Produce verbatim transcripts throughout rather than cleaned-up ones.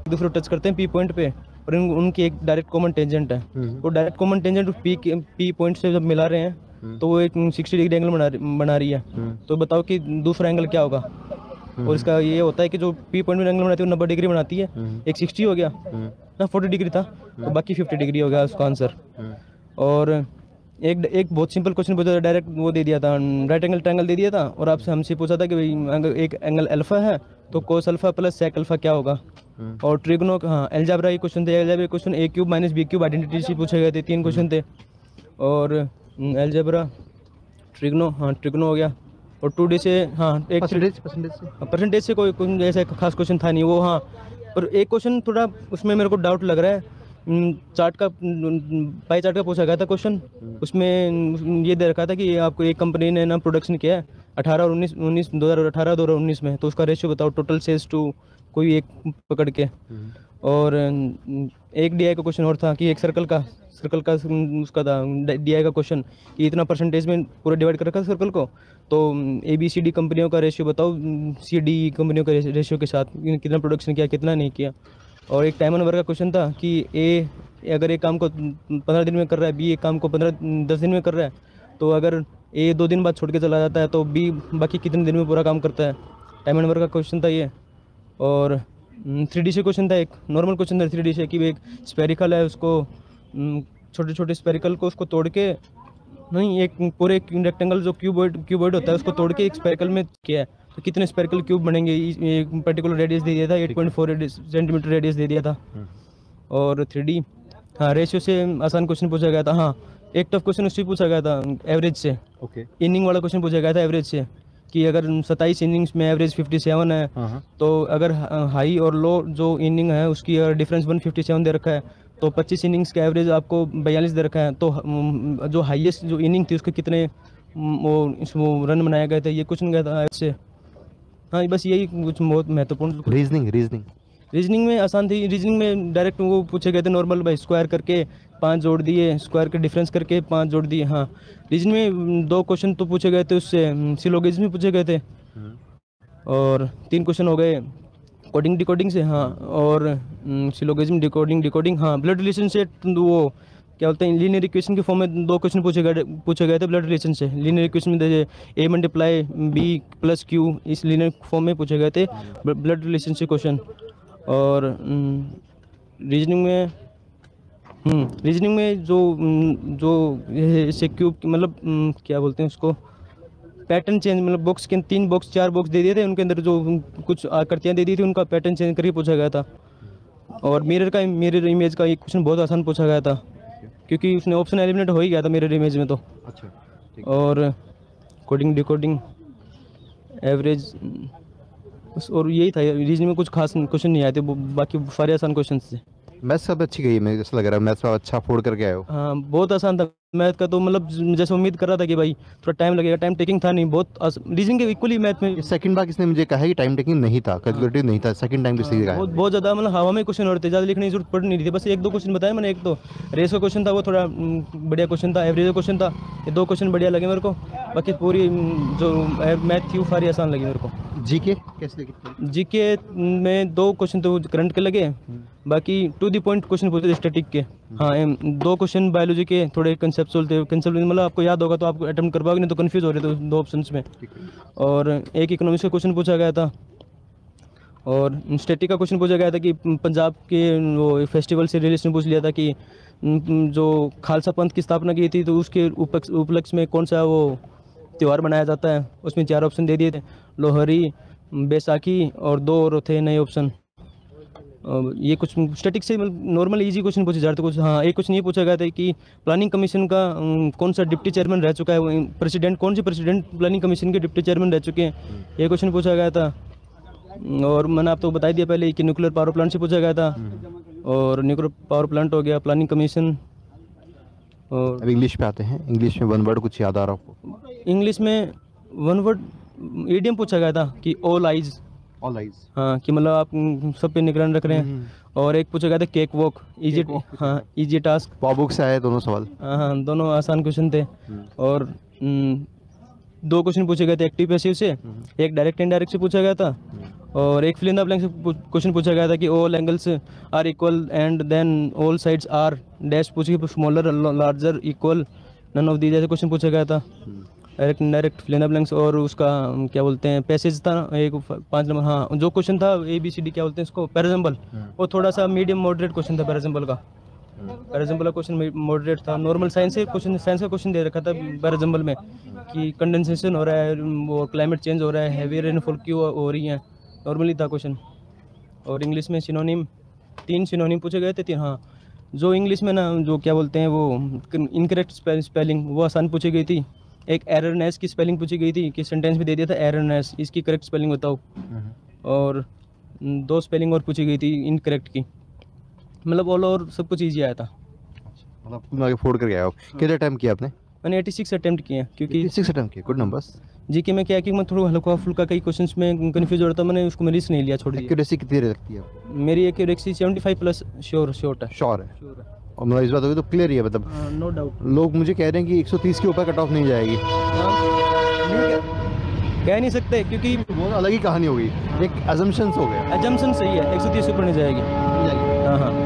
दूसरे टच करते हैं पी पॉइंट पे, और उन, उनकी एक डायरेक्ट कॉमन टेंजेंट है। वो direct common tangent P P point से जब मिला रहे हैं तो वो एक सिक्सटी डिग्री एंगल बना बना रही है। तो बताओ कि दूसरा एंगल क्या होगा। और इसका ये होता है कि जो पी पॉइंट में एंगल बनाती है वो नब्बे डिग्री बनाती है, एक सिक्सटी हो गया ना, फोर्टी डिग्री था तो बाकी फिफ्टी डिग्री हो गया उसका आंसर। और एक एक बहुत सिंपल क्वेश्चन पूछा था, डायरेक्ट वो दे दिया था, राइट एंगल ट्रायंगल दे दिया था, और आपसे हमसे पूछा था कि भाई अगर एक एंगल अल्फा है तो cos alpha plus sec alpha क्या होगा। और ट्रिग्नो, हाँ एल्जेब्रा के क्वेश्चन थे, algebra question A cube minus B cube identity से पूछे गए थे, तीन क्वेश्चन थे। और एल्जेब्रा, ट्रिग्नो, हाँ ट्रिग्नो हो गया। और टू डी से हाँ एक परसेंटेज परसेंटेज से परसेंटेज से कोई कोई ऐसा खास क्वेश्चन था नहीं वो। हाँ और एक क्वेश्चन थोड़ा उसमें मेरे को डाउट लग रहा है, चार्ट का, पाई चार्ट का पूछा गया था क्वेश्चन। उसमें ये दे रखा था कि आपको एक कंपनी ने ना प्रोडक्शन किया है अठारह और उन्नीस उन्नीस दो हज़ार अठारह दो हज़ार उन्नीस में, तो उसका रेशियो बताओ टोटल सेल्स टू कोई एक पकड़ के। और एक डीआई का क्वेश्चन और था कि एक सर्कल का सर्कल का उसका था डीआई का क्वेश्चन कि इतना परसेंटेज में पूरा डिवाइड कर रखा था सर्कल को, तो ए बी सी डी कंपनियों का रेशियो बताओ सी डी कंपनियों का रेशियो के साथ कितना प्रोडक्शन किया कितना नहीं किया। और एक टाइम नंबर का क्वेश्चन था कि ए अगर एक काम को पंद्रह दिन में कर रहा है, बी एक काम को पंद्रह दस दिन में कर रहा है, तो अगर ए दो दिन बाद छोड़ के चला जाता है तो बी बाकी कितने दिन में पूरा काम करता है। टाइम नंबर का क्वेश्चन था ये। और थ्री डी से क्वेश्चन था, एक नॉर्मल क्वेश्चन था थ्री डी से कि एक स्पेरिकल है, उसको छोटे छोटे स्पेरिकल को उसको तोड़ के, नहीं एक पूरे रेक्टेंगल जो क्यूबॉइड क्यूबॉइड होता है उसको तोड़ के एक स्पेरिकल में किया है, तो कितने स्पेरिकल क्यूब बनेंगे, एक पर्टिकुलर रेडियस दे दिया था, eight point four centimetre radius दे दिया था। और थ्री डी, हाँ रेशियो से आसान क्वेश्चन पूछा गया था। हाँ एक टफ क्वेश्चन उससे पूछा गया था एवरेज से, ओके इनिंग वाला क्वेश्चन पूछा गया था एवरेज से कि अगर सत्ताईस इनिंग्स में एवरेज फिफ्टी सेवन है, तो अगर हाई और लो जो इनिंग है उसकी डिफरेंस वन फिफ्टी सेवन दे रखा है, तो पच्चीस इनिंग्स का एवरेज आपको बयालीस दे रखा है, तो जो हाईएस्ट जो इनिंग थी उसके कितने वो वो रन बनाया गया था, ये क्वेश्चन गया था ऐसे। हाँ बस यही कुछ बहुत महत्वपूर्ण। रीजनिंग रीजनिंग रीजनिंग में आसान थी, रीजनिंग में डायरेक्ट वो पूछे गए थे नॉर्मल, भाई स्क्वायर करके पाँच जोड़ दिए, स्क्वायर के डिफरेंस करके पाँच जोड़ दिए। हाँ रीजनिंग में दो क्वेश्चन तो पूछे गए थे, उससे सिलोगिज्म भी पूछे गए थे, और तीन क्वेश्चन हो गए कोडिंग डिकोडिंग से। हाँ और सिलोगिज्म डिकोडिंग डिकोडिंग हाँ ब्लड रिलेशन से वो क्या बोलते हैं लीनियर इक्वेशन के फॉर्म में दो क्वेश्चन पूछे गए पूछे गए थे ब्लड रिलेशन से। लीनियर इक्वेशन में जैसे A multiply B plus Q इस लीनियर फॉर्म में पूछे गए थे ब्लड रिलेशन से क्वेश्चन। और रीजनिंग में हम्म रीजनिंग में जो जो ऐसे क्यूब मतलब क्या बोलते हैं उसको पैटर्न चेंज, मतलब बॉक्स के तीन बॉक्स चार बॉक्स दे दिए थे, उनके अंदर जो कुछ आकृतियाँ दे दी थी उनका पैटर्न चेंज करके पूछा गया था। और मिरर का मिरर इमेज का एक क्वेश्चन बहुत आसान पूछा गया था क्योंकि उसने ऑप्शन एलिमिनेट हो ही गया था मिरर इमेज में तो। अच्छा और कोडिंग डिकोडिंग एवरेज बस, और यही था रीजनिंग में कुछ खास क्वेश्चन नहीं आए थे, बाकी सारे आसान क्वेश्चन थे। मैथ्स सब अच्छी गई, मुझे ऐसा लग रहा है मैथ्स अच्छा फोड़ करके आए हो। हाँ बहुत आसान था मैथ का, तो मतलब जैसे उम्मीद कर रहा था कि भाई थोड़ा टाइम लगेगा, टाइम टेकिंग था नहीं, बहुत रीजनिंग के इक्वली मैथ में। सेकंड बार किसने मुझे कहा है कि टाइम टेकिंग नहीं था, कैलकुलेटिव नहीं था, सेकंड टाइम किसी ने कहा बहुत बहुत ज़्यादा मतलब हवा में क्वेश्चन और थे, ज़्यादा लिखने की जरूरत पड़ नहीं रही थी, बस एक दो क्वेश्चन बताया मैंने। एक तो रेस का क्वेश्चन था वो थोड़ा बढ़िया क्वेश्चन था, एवरेज का क्वेश्चन था, ये दो क्वेश्चन बढ़िया लगे मेरे को, बाकी पूरी जो मैथ थी वो सारी आसान लगी मेरे को। जीके कैसे लगी? जीके में दो क्वेश्चन तो करंट के लगे, बाकी टू दी पॉइंट क्वेश्चन पूछे थे स्टैटिक के। हाँ दो क्वेश्चन बायोलॉजी के थोड़े कंसेप्चुअल थे, कंसेप्चुअल मतलब आपको याद होगा तो आप अटेम्प्ट कर पाओगे, नहीं तो कंफ्यूज हो रहे थे दो ऑप्शंस में। और एक इकोनॉमिक्स का क्वेश्चन पूछा गया था, और स्टैटिक का क्वेश्चन पूछा गया था कि पंजाब के वो फेस्टिवल से रिलेशन पूछ लिया था कि जो खालसा पंथ की स्थापना की थी तो उसके उपलक्ष्य में कौन सा वो त्यौहार मनाया जाता है, उसमें चार ऑप्शन दे दिए थे, लोहरी, बैसाखी और दो और थे नए ऑप्शन। ये कुछ स्टैटिक से नॉर्मल इजी क्वेश्चन पूछे जाते कुछ। हाँ एक क्वेश्चन ये पूछा गया था कि प्लानिंग कमीशन का कौन सा डिप्टी चेयरमैन रह चुका है, प्रेसिडेंट कौन से प्रेसिडेंट प्लानिंग कमीशन के डिप्टी चेयरमैन रह चुके हैं, ये क्वेश्चन पूछा गया था। और मैंने आपको बता दिया पहले कि न्यूक्लियर पावर प्लांट से पूछा गया था, और न्यूक्लियर पावर प्लांट हो गया, प्लानिंग कमीशन। और अब इंग्लिश पे आते हैं, इंग्लिश में वन वर्ड कुछ याद आ रहा आपको? इंग्लिश में वन वर्ड ईडियम पूछा गया था कि ऑल आइज, ऑल आइज, हाँ कि मतलब आप सब पे निगरान रख रहे हैं। और एक पूछा गया था केक वॉक, इजी, हाँ इजी टास्क। पॉबुक से आए दोनों सवाल। हाँ हाँ दोनों आसान क्वेश्चन थे। और दो क्वेश्चन पूछे गए थे एक्टिव पैसिव से, एक डायरेक्ट इनडायरेक्ट से पूछा गया था, और एक फिल इन द ब्लैंक से क्वेश्चन पूछा गया था कि all angles are equal and then all sides are dash पूछी, smaller larger equal none of the, जैसे क्वेश्चन पूछा गया था। Direct direct fill in the blanks. और उसका अम, क्या बोलते हैं पैसेज था एक फ- पाँच नंबर। हाँ, जो क्वेश्चन था ए बी सी डी क्या बोलते हैं इसको, पैराजम्बल, वो थोड़ा सा मीडियम मॉडरेट क्वेश्चन था पैराजम्बल का। पैराजम्बल का क्वेश्चन मॉडरेट था। नॉर्मल साइंस से क्वेश्चन, साइंस का क्वेश्चन दे रखा था पैराजम्बल में कि कंडेंसेशन हो रहा है, वो क्लाइमेट चेंज हो रहा है, हैवी रेनफॉल क्यों हो रही है, नॉर्मली था क्वेश्चन। और इंग्लिश में सिनोनिम, तीन सिनोनिम पूछे गए थे तीन। हाँ, जो इंग्लिश में ना जो क्या बोलते हैं वो इनकरेक्ट स्पेलिंग वो आसान पूछी गई थी। एक एररनेस की स्पेलिंग पूछी गई थी कि सेंटेंस में दे दिया था एररनेस, इसकी करेक्ट स्पेलिंग बताओ। और न, दो स्पेलिंग और पूछी गई थी इनकरेक्ट की। मतलब ऑल ओवर सब कुछ ईजी आया था। मतलब तुम आगे फोड़ करके आए हो। कितने टाइम किया आपने? मैंने छियासी अटेम्प्ट किए हैं क्योंकि सिक्स टाइम किया, गुड नंबर्स। जीके में क्या है कि मैं थोड़ा हल्का फुल्का कई क्वेश्चंस में कंफ्यूज हो रहा था, मैंने उसको रिस्क नहीं लिया, छोड़ दिया। एक्यूरेसी कितनी लगती है आपको? मेरी एक्यूरेसी पचहत्तर प्लस श्योर श्योर है। श्योर है। और मतलब इस बात होगी तो क्लियर ही है, मतलब नो डाउट। लोग मुझे कह रहे हैं कि एक सौ तीस के ऊपर कट ऑफ नहीं जाएगी। कह नहीं सकते क्योंकि वो अलग ही कहानी होगी, एक अजम्पशंस हो गया। एजम्पशन सही है, एक सौ तीस ऊपर नहीं जाएगी। हाँ हाँ,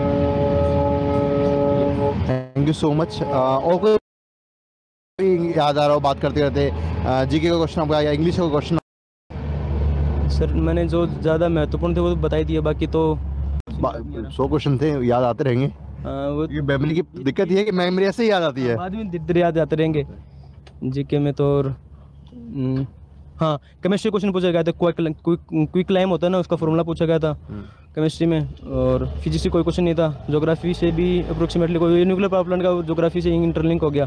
थैंक यू सो मच। और कोई याद आ रहा हो बात करते करते, जीके का क्वेश्चन आपका या इंग्लिश का क्वेश्चन? सर मैंने जो ज़्यादा महत्वपूर्ण थे वो तो बता ही दिया, बाकी तो सौ क्वेश्चन थे, याद आते रहेंगे। हाँ, वो ये मेमोरी की दिक्कत ये है कि मेमोरी ऐसे ही याद आती है। बाद में धीरे धीरे याद आते रहेंगे। जीके में तो और हम्म, हाँ, केमिस्ट्री क्वेश्चन पूछा गया था, क्विक लाइम होता है ना, उसका फॉर्मूला पूछा गया था केमिस्ट्री में। और फिजिक्स से कोई क्वेश्चन नहीं था। ज्योग्राफी से भी अप्रोक्सीमेटली कोई, न्यूक्लियर पावर प्लांट का ज्योग्राफी से इंटरलिंक हो गया।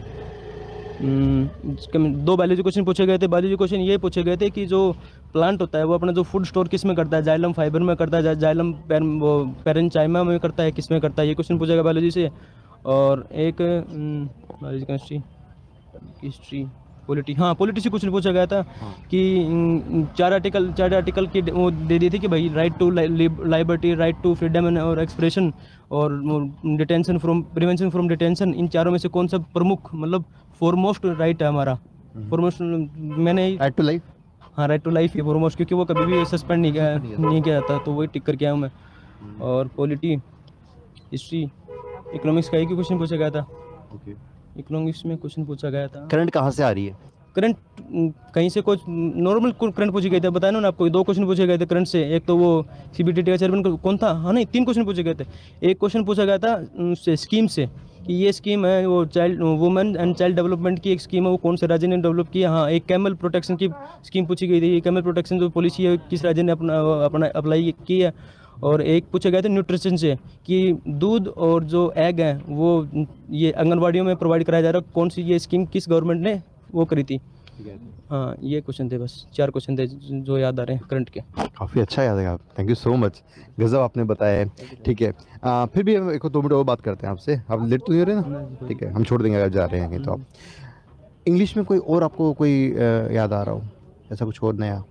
हम्म, दो बायोलॉजी क्वेश्चन पूछे गए थे। बायोलॉजी क्वेश्चन ये पूछे गए थे कि जो प्लांट होता है वो अपना जो फूड स्टोर किस में करता है, जाइलम फाइबर में करता है, जाइलम पैर, वो पेरेंचाइमा में करता है, किस में करता है, ये क्वेश्चन पूछा गया बायोलॉजी से। और एक बायोलॉजी केमिस्ट्री हिस्ट्री पॉलिटी, हाँ पॉलिटी से कुछ पूछा गया था कि अम, चार आर्टिकल चार आर्टिकल की वो दे दी थी कि भाई right to liberty, right to freedom और एक्सप्रेशन और detention from, prevention from detention, इन चारों में से कौन सा प्रमुख मतलब फोरमोस्ट राइट है हमारा। फोरमोस्ट मैंने राइट टू लाइफ। हाँ, राइट टू लाइफ है फोरमोस्ट, क्योंकि वो कभी भी सस्पेंड नहीं किया नहीं किया जाता, तो वही टिक करके आया हूँ मैं। और पॉलिटी, हिस्ट्री, इकोनॉमिक्स का एक ही क्वेश्चन पूछा गया था। इकोनॉमिक्स में क्वेश्चन पूछा गया था करंट कहाँ से आ रही है? करंट कहीं से कुछ नॉर्मल करंट पूछे गए थे, बताया ना आपको, दो क्वेश्चन पूछे गए थे करंट से। एक तो वो सीबीटीटी का चेयरमैन कौन था, हाँ नहीं तीन क्वेश्चन पूछे गए थे। एक क्वेश्चन पूछा गया था उससे स्कीम से कि ये स्कीम है वो child women and child development की एक स्कीम है, वो कौन से राज्य ने डेवलप की है। हाँ, एक कैमल प्रोटेक्शन की स्कीम पूछी गई थी, कैमल प्रोटेक्शन जो पॉलिसी है किस राज्य ने अपना अपना अप्लाई की है। और एक पूछा गया था न्यूट्रिशन से कि दूध और जो एग है वो ये आंगनबाड़ियों में प्रोवाइड कराया जा रहा है, कौन सी ये स्कीम किस गवर्नमेंट ने वो करी थी। हाँ, ये क्वेश्चन थे, बस चार क्वेश्चन थे जो याद आ रहे हैं करंट के। काफ़ी अच्छा याद है आप, थैंक यू सो मच, गजब आपने बताया है। ठीक है, आ, फिर भी हम एक दो मिनट और बात करते हैं आपसे। आप लेट तो नहीं हो रहे ना? ठीक है, हम छोड़ देंगे अगर जा रहे हैं कहीं तो। आप इंग्लिश में कोई और आपको कोई आ, याद आ रहा हो, ऐसा कुछ और नया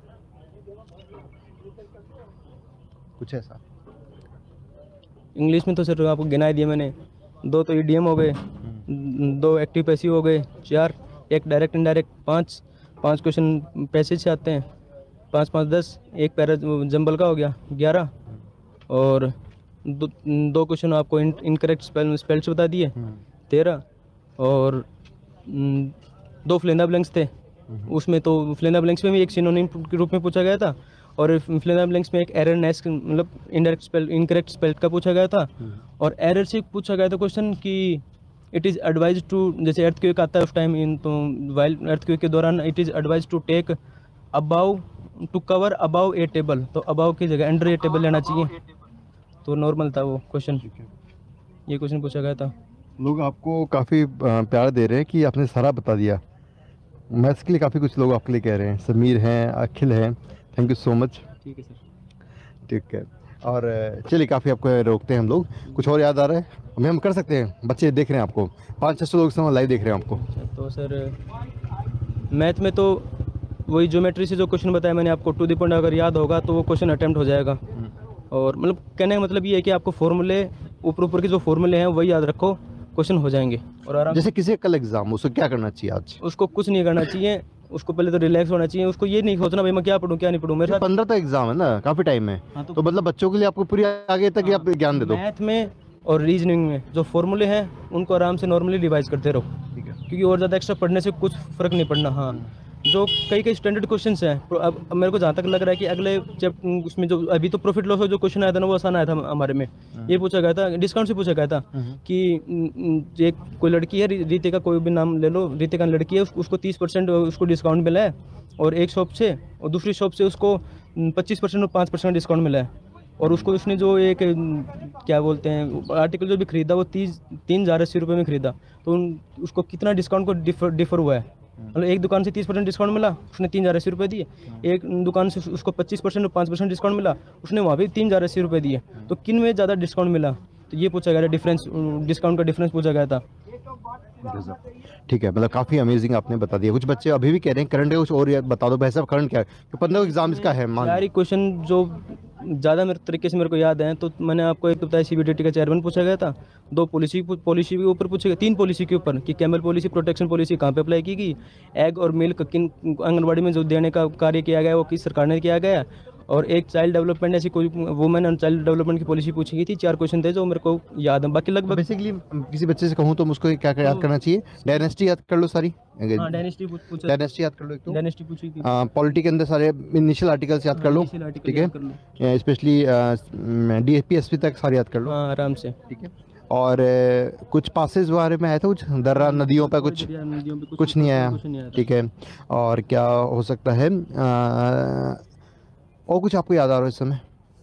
कुछ ऐसा? इंग्लिश में तो सर आपको गिना दिया मैंने, दो तो ईडीएम हो गए, दो एक्टिव पैसिव हो गए, चार, एक डायरेक्ट इनडायरेक्ट, पाँच पाँच क्वेश्चन पैसेज से आते हैं, पाँच पाँच दस, एक पैरा जंबल का हो गया ग्यारह, और दो दो क्वेश्चन आपको इनकरेक्ट स्पेल स्पेल्स बता दिए तेरह, और न, दो फ्लेंदा ब्लैंक्स थे उसमें, तो फ्लेंदा ब्लैंक्स में भी एक सिनोनिम के रूप में पूछा गया था, और फ्लेंदा ब्लैंक्स में एक एरर नेस मतलब इनडायरेक्ट स्पेल इनकरेक्ट स्पेल का पूछा गया था। और एरर से पूछा गया था क्वेश्चन कि इट इज़ एडवाइज टू, जैसे अर्थक्वेक आता है उस टाइम इन तो वाइल अर्थक्वेक के दौरान it is advise to take about to cover about a table, तो अबाउ की जगह अंडर ए टेबल लेना चाहिए, तो नॉर्मल था वो क्वेश्चन। ये क्वेश्चन पूछा गया था। लोग आपको काफ़ी प्यार दे रहे हैं कि आपने सारा बता दिया। मैं इसके लिए काफ़ी कुछ लोग आपके लिए कह रहे हैं, समीर हैं, अखिल हैं, थैंक यू सो मच। ठीक है सर। ठीक है, और चलिए काफ़ी आपको रोकते हैं हम लोग, कुछ और याद आ रहा है हमें हम कर सकते हैं? बच्चे देख रहे हैं आपको, पाँच छः सौ लोग समय लाइव देख रहे हैं आपको। तो सर मैथ में तो वही ज्योमेट्री से जो क्वेश्चन बताया मैंने आपको, टू द पॉइंट अगर याद होगा तो वो क्वेश्चन अटेम्प्ट हो जाएगा। और मतलब कहने का मतलब ये है कि आपको फॉर्मूले ऊपर ऊपर के जो फॉर्मूले हैं वही याद रखो, क्वेश्चन हो जाएंगे। और आराम जैसे किसी का कल एग्जाम, उसको क्या करना चाहिए आज? उसको कुछ नहीं करना चाहिए, उसको पहले तो रिलैक्स होना चाहिए, उसको ये नहीं सोचना भाई मैं क्या पढ़ूँ क्या नहीं पढ़ूँ। मेरे साथ पंद्रह तक एग्जाम है ना, काफी टाइम है। हाँ, तो- तो मतलब बच्चों के लिए आपको पूरी आगे तक ही आप ज्ञान दे दो। मैथ में और रीजनिंग में जो फॉर्मूले हैं उनको आराम से नॉर्मली रिवाइज करते रहो, ठीक है। क्योंकि और ज़्यादा एक्स्ट्रा पढ़ने से कुछ फ़र्क नहीं पड़ना। हाँ, जो कई कई स्टैंडर्ड क्वेश्चंस हैं, तो अब अब मेरे को जहाँ तक लग रहा है कि अगले जब उसमें जो अभी तो प्रॉफिट लॉस का जो क्वेश्चन आया था ना वो आसान आया था हमारे में। ये पूछा गया था, डिस्काउंट से पूछा गया था कि न, एक कोई लड़की है, री- रीतिका, कोई भी नाम ले लो, रीतिका लड़की है, उस, उसको तीस परसेंट उसको डिस्काउंट मिला है और एक शॉप से, और दूसरी शॉप से उसको पच्चीस परसेंट और पाँच परसेंट डिस्काउंट मिला है। और उसको उसने जो एक न, क्या बोलते हैं आर्टिकल जो भी खरीदा वो तीस तीन हज़ार अस्सी रुपये में खरीदा, तो उन, उसको कितना डिस्काउंट को डिफर डिफर हुआ है। मतलब एक दुकान से तीस परसेंट डिस्काउंट मिला, उसने तीन हज़ार अस्सी रुपये दिए, एक दुकान से उसको पच्चीस परसेंट और पाँच परसेंट डिस्काउंट मिला, उसने वहाँ पे तीन हज़ार अस्सी रुपये दिए। तो किन में ज़्यादा डिस्काउंट मिला, तो ये पूछा गया था, डिफरेंस डिस्काउंट का डिफरेंस पूछा गया था। ठीक है, मतलब काफी अमेजिंग आपने बता दिया। कुछ बच्चे अभी भी कह रहे हैं करंट है, कुछ और यार बता दो भाई साहब करंट क्या है, पंद्रह एग्जाम इसका है मान लो। यार क्वेश्चन जो ज़्यादा मेरे तरीके से मेरे को याद है, तो मैंने आपको एक तो बताया सीबीडीटी का चेयरमैन पूछा गया था, दो पॉलिसी पॉलिसी के ऊपर पूछे गए, तीन पॉलिसी के ऊपर कि कैमल पॉलिसी, प्रोटेक्शन पॉलिसी कहाँ पे अप्लाई की गई, एग और मिल्क किन आंगनबाड़ी में जो देने का कार्य किया गया वो किस सरकार ने किया गया, और एक चाइल्ड डेवलपमेंट, ऐसी कोई वुमेन एंड चाइल्ड डेवलपमेंट की पॉलिसी पूछी गई थी। चार क्वेश्चन थे जो मेरे को याद है, बाकी लगभग बेसिकली किसी बच्चे से कहूँ तो मुझको क्या क्या याद करना चाहिए, डायनेस्टी याद कर लो सारी, हाँ डायनेस्टी पूछा, डायनेस्टी याद कर लो एक तो, डायनेस्टी पूछी थी, पॉलिटी के अंदर सारे इनिशियल आर्टिकल्स याद कर लो, इनिशियल आर्टिकल ठीक याद कर लो। है, स्पेशली डीएसपी एसपी तक सारे याद कर लो, हाँ आराम से। ठीक है। और अ, कुछ पासेस बारे में आया था, कुछ दर्रा नदियों पे कुछ दरिया नदियों पे कुछ नहीं आया, कुछ नहीं आया था। ठीक है। और क्या हो सकता है, अ, और कुछ आपको याद आ रहा है इस समय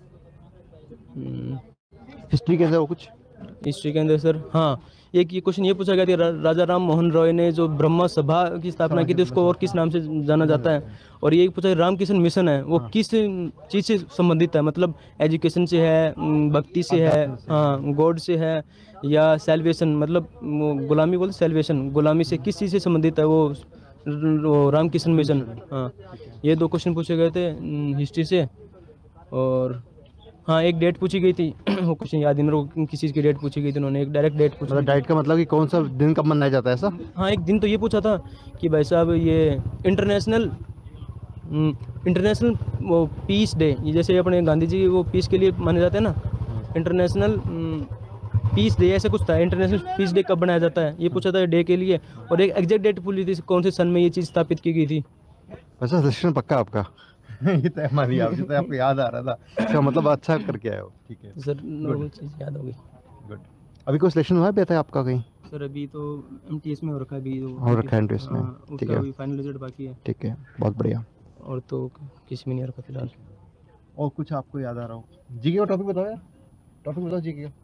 हम्म, हिस्ट्री के अंदर वो कुछ? हिस्ट्री के अंदर सर, हाँ एक ये क्वेश्चन ये पूछा गया था, रा, राजा राम मोहन रॉय ने जो ब्रह्म सभा की स्थापना की थी उसको और किस नाम से जाना जाता है, और ये पूछा रामकृष्ण मिशन है वो किस चीज़ से संबंधित है, मतलब एजुकेशन से है, उम, भक्ति से है, हाँ गॉड से है, या सेल्वेशन, मतलब वो गुलामी बोलते सेल्वेशन, गुलामी से किस चीज़ से संबंधित है वो वो रामकृष्ण मिशन। हाँ ये दो क्वेश्चन पूछे गए थे हिस्ट्री से। और हाँ एक डेट पूछी गई थी वो क्वेश्चन याद नहीं मेरे को, किस चीज़ की डेट पूछी गई थी, उन्होंने एक डायरेक्ट डेट पूछी। मतलब डाइट का मतलब कि कौन सा दिन कब मनाया जाता है ऐसा? हाँ एक दिन तो ये पूछा था कि भाई साहब ये इंटरनेशनल इंटरनेशनल वो पीस डे, ये जैसे अपने गांधी जी वो पीस के लिए माने जाते हैं ना, इंटरनेशनल पीस डे ऐसे कुछ था, इंटरनेशनल पीस डे कब बनाया जाता है ये पूछा था डे के लिए, और एक एग्जैक्ट डेट पूछी थी कौन से सन में ये चीज़ स्थापित की गई थी। वैसा सिलेक्शन पक्का आपका ये तो हमारी आप जितना आपको याद आ रहा था, इसका मतलब अच्छा करके आए हो, ठीक है सर नॉर्मल चीज़ याद हो गई। गुड। अभी कोई सिलेक्शन हुआ है आपका कहीं? सर अभी तो एमटीएस में हो रखा है, अभी हो रखा है एमटीएस में, हाँ, ठीक उसका है अभी फाइनल रिजल्ट बाकी है, ठीक है, बहुत बढ़िया। और तो किसी में नहीं रखा फिलहाल। और कुछ आपको याद आ रहा हो? जीके का टॉपिक बताओ यार, टॉपिक बताओ जीके का।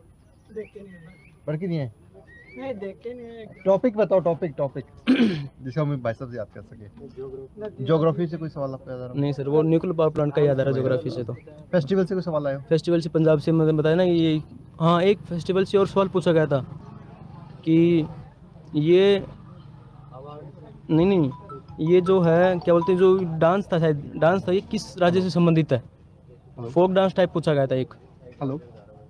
पढ़ के नहीं है? नहीं देख के नहीं, टॉपिक बताओ, टॉपिक टॉपिक जिसको हम भाई साहब से याद कर सके। ज्योग्राफी से कोई सवाल आपको याद आ रहा नहीं सर वो न्यूक्लियर पावर प्लांट का याद आ रहा है ज्योग्राफी से। तो हो? फेस्टिवल से कोई सवाल आया हो? फेस्टिवल से पंजाब से मतलब बताया ना ये, हाँ एक फेस्टिवल से और सवाल पूछा गया था कि ये नहीं नहीं ये जो है क्या बोलते हैं जो डांस था, शायद डांस था, ये किस राज्य से संबंधित है, फोक डांस टाइप पूछा गया था एक। हेलो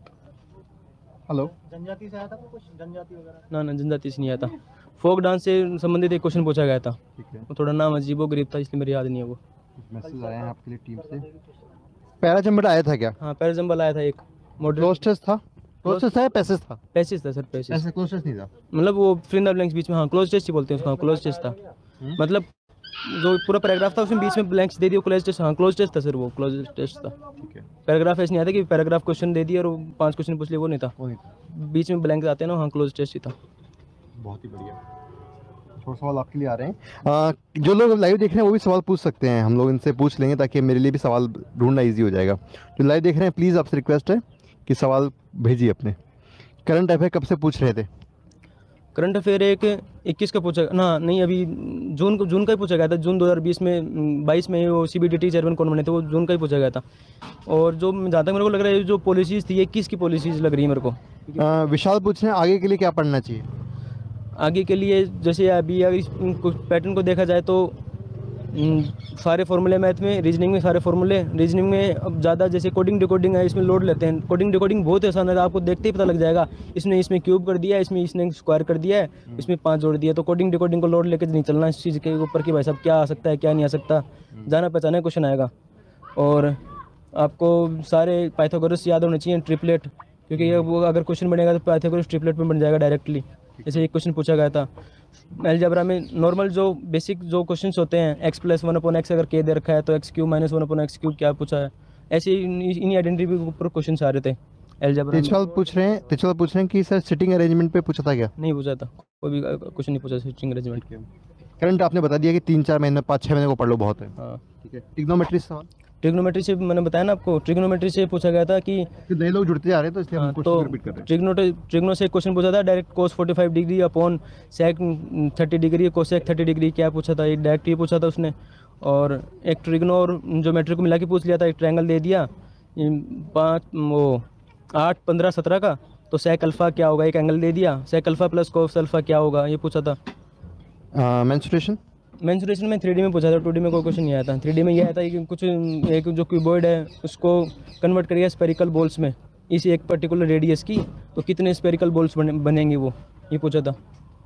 हेलो जनजाति से आया था कुछ, जनजाति वगैरह ना ना जनजाति से नहीं आया था, फोक डांस से संबंधित एक क्वेश्चन पूछा गया था। ठीक है, वो थोड़ा नाम अजीबो गरीब था इसलिए मेरे याद नहीं है वो। मैसेज आए हैं आपके लिए टीम से। पैरा जंपर आया था क्या? हाँ पैराजम्बल आया था एक मॉडल, क्लोज टेस्ट था, क्लोज टेस्ट था या पैसेज था? पैसेज था सर, पैसेज ऐसे क्लोज टेस्ट नहीं था, मतलब वो फिल इन द ब्लैंक्स बीच में, हाँ क्लोज टेस्ट ही बोलते हैं उसको, क्लोज टेस्ट था, मतलब जो पूरा पैराग्राफ था उसमें बीच में ब्लैंक्स दे दिए, क्लोज टेस्ट, हाँ क्लोज टेस्ट था सर वो, क्लोज टेस्ट था। ठीक है, पैराग्राफ ऐसे नहीं आता कि पैराग्राफ क्वेश्चन दे दिए और पांच क्वेश्चन पूछ लिए, वो नहीं था, वो नहीं था, बीच में ब्लैंक्स आते हैं ना, हाँ क्लोज टेस्ट ही था। बहुत ही बढ़िया। छोटे सवाल आपके लिए आ रहे हैं, आ, जो लोग लाइव देख रहे हैं वो भी सवाल पूछ सकते हैं, हम लोग इनसे पूछ लेंगे ताकि मेरे लिए भी सवाल ढूंढना इजी हो जाएगा। जो लाइव देख रहे हैं प्लीज़ आपसे रिक्वेस्ट है कि सवाल भेजिए अपने। करंट अफेयर कब से पूछ रहे थे? करंट अफेयर एक इक्कीस का पूछा ना, नहीं अभी जून को, जून का ही पूछा गया था, जून दो हज़ार बीस में बाईस में वो सीबीडीटी चेयरमैन कौन बने थे वो जून का ही पूछा गया था। और जो जहाँ तक मेरे को लग रहा है जो पॉलिसीज़ थी ये इक्कीस की पॉलिसीज़ लग रही है मेरे को। आ, विशाल पूछ रहे हैं आगे के लिए क्या पढ़ना चाहिए? आगे के लिए जैसे अभी अगर इस पैटर्न को देखा जाए तो हम्म, सारे फार्मूले मैथ में, रीजनिंग में सारे फार्मूले। रीजनिंग में अब ज़्यादा जैसे कोडिंग डिकोडिंग है, इसमें लोड लेते हैं। कोडिंग डिकोडिंग बहुत आसान है, आपको देखते ही पता लग जाएगा इसने इसमें क्यूब कर दिया है, इसमें इसने स्क्वायर कर दिया है, इसमें पाँच जोड़ दिया। तो कोडिंग डिकोडिंग को लोड लेके नहीं चलना इस चीज़ के ऊपर कि भाई साहब क्या आ सकता है क्या नहीं आ सकता, जाना पहचाना क्वेश्चन आएगा। और आपको सारे पाइथागोरस याद होने चाहिए, ट्रिपलेट, क्योंकि ये वो अगर क्वेश्चन बनेगा तो पाइथागोरस ट्रिपलेट में बन जाएगा डायरेक्टली। जैसे एक क्वेश्चन पूछा गया था अलजेब्रा में, नॉर्मल जो बेसिक जो क्वेश्चंस होते हैं, X plus one upon X अगर के दे रखा है तो X cube minus one upon X cube क्या पूछा है, ऐसे इन आइडेंटिटी के ऊपर क्वेश्चन आ रहे थे अलजेब्रा में। तेजपाल पूछ रहे हैं तेजपाल पूछ रहे हैं कि सर सिटिंग अरेंजमेंट पे पूछा था क्या? नहीं पूछा था, कोई भी क्वेश्चन नहीं पूछा स्विचिंग अरेंजमेंट के। करंट आपने बता दिया कि तीन चार महीने पाँच छः महीने को पढ़ लो बहुत है। हाँ ठीक है, ट्रिग्नोमेट्री सवाल ट्रिग्नोमेट्री से मैंने बताया ना आपको, ट्रिग्नोमेट्री से पूछा गया था कि कि नए लोग जुड़ते जा रहे हैं तो इसलिए हम हाँ, क्वेश्चन तो रिपीट कर रहे हैं। ट्रिग्नो ट्रिग्नो से एक क्वेश्चन पूछा था, direct cos forty five degree upon sec thirty degree, cosec thirty degree क्या पूछा था, एक डायरेक्ट ये पूछा था उसने। और एक ट्रिग्नो और ज्योमेट्री को मिला के पूछ लिया था, एक ट्रायंगल दे दिया पाँच वो आठ पंद्रह सत्रह का, तो सेक अल्फ़ा क्या होगा, एक एंगल दे दिया, sec alpha plus cos alpha क्या होगा, ये पूछा था। मेंस्ट्रुएशन मेंसुरेशन में थ्री डी में पूछा था, टू डी में कोई क्वेश्चन नहीं आया था। थ्री डी में ये आया था कि कुछ एक जो क्यूबॉइड है उसको कन्वर्ट करिए स्पेरिकल बॉल्स में, इस एक पर्टिकुलर रेडियस की, तो कितने स्पेरिकल बॉल्स बने, बनेंगे वो, ये पूछा था।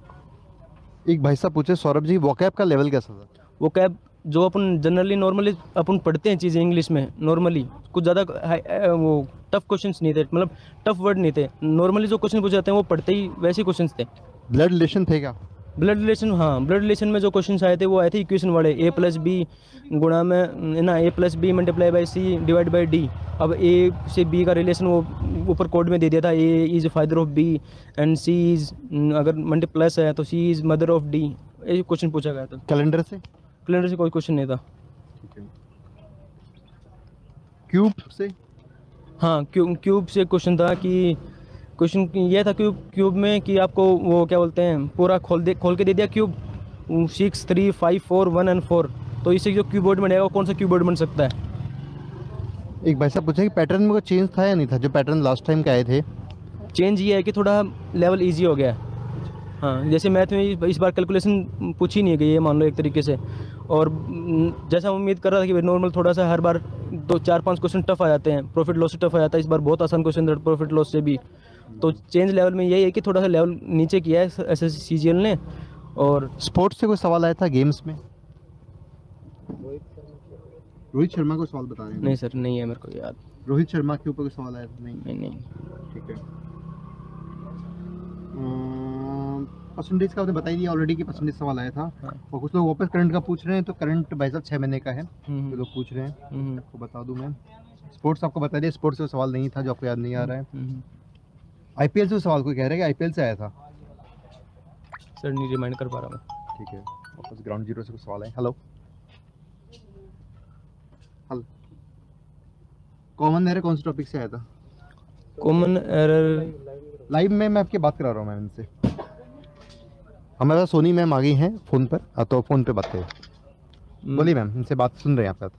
एक भाई साहब पूछे सौरभ जी वोकैब का लेवल कैसा था? वो कैब जो अपन जनरली नॉर्मली अपन पढ़ते हैं चीज़ें इंग्लिश में, नॉर्मली कुछ ज़्यादा वो टफ क्वेश्चंस नहीं थे, मतलब टफ वर्ड नहीं थे। नॉर्मली जो क्वेश्चन पूछे जाते हैं वो पढ़ते ही वैसे क्वेश्चंस थे। ब्लड रिलेशन थे क्या? ब्लड रिलेशन, हाँ ब्लड रिलेशन में जो क्वेश्चंस आए थे वो आए थे इक्वेशन वाले, ए प्लस बी गुणा में ना A plus B multiply by C divide by D. अब ए से बी का रिलेशन वो ऊपर कोड में दे दिया था, A is father of B and C is, अगर मल्टीप्लस है तो C is mother of D, ये क्वेश्चन पूछा गया था। कैलेंडर से? कैलेंडर से कोई क्वेश्चन नहीं था। क्यूब से? हाँ क्यूब क्यूब से क्वेश्चन था कि क्वेश्चन ये था क्यूब क्यूब में कि आपको वो क्या बोलते हैं पूरा खोल दे खोल के दे दिया cube six three five four one and four, तो इससे जो क्यूबोर्ड बनेगा वो कौन सा क्यूबोर्ड बन सकता है। एक भाई साहब पूछे कि पैटर्न में कोई चेंज था या नहीं था, जो पैटर्न लास्ट टाइम के आए थे? चेंज ये है कि थोड़ा लेवल इजी हो गया है। हाँ जैसे मैथ में इस बार कैलकुलेशन पूछी नहीं गई है मान लो एक तरीके से, और जैसा उम्मीद कर रहा था कि नॉर्मल थोड़ा सा हर बार दो चार पांच क्वेश्चन टफ आ जाते हैं, प्रॉफिट लॉस से टफ आ जाता है, इस बार बहुत आसान क्वेश्चन था प्रॉफिट लॉस से भी। तो चेंज लेवल में यही है कि थोड़ा सा लेवल नीचे किया है S S C G L ने। और स्पोर्ट्स से कोई सवाल आया था गेम्स में? रोहित शर्मा को सवाल बता रहे हैं? नहीं सर नहीं है मेरे को याद। रोहित शर्मा के ऊपर कोई सवाल आया था? नहीं नहीं नहीं ठीक है। परसेंटेज का आपने बता ही दिया ऑलरेडी कि परसेंटेज सवाल आया था। हाँ। और कुछ लोग वापस करंट का पूछ रहे हैं, तो करंट भाई साहब छः महीने का है, हम्म, जो लोग पूछ रहे हैं हम्म, आपको बता दूं मैं। स्पोर्ट्स आपको बता दिया, स्पोर्ट्स से सवाल नहीं था जो आपको याद नहीं आ रहा है। हम्म। आईपीएल से सवाल कोई कह रहे हैं कि आईपीएल से आया था? सर नहीं रिमाइंड कर पा रहा मैं। ठीक है, वापस ग्राउंड जीरो से कुछ सवाल है। हेलो हेलो कॉमन एरर कौन से टॉपिक से आया था? कॉमन एरर लाइव में मैं आपकी बात करा रहा हूँ मैम इनसे। हमारे पास सोनी मैम आ गई हैं फ़ोन पर, हाँ, तो फ़ोन पे बात करें। बोलिए मैम, इनसे बात सुन रहे हैं आप?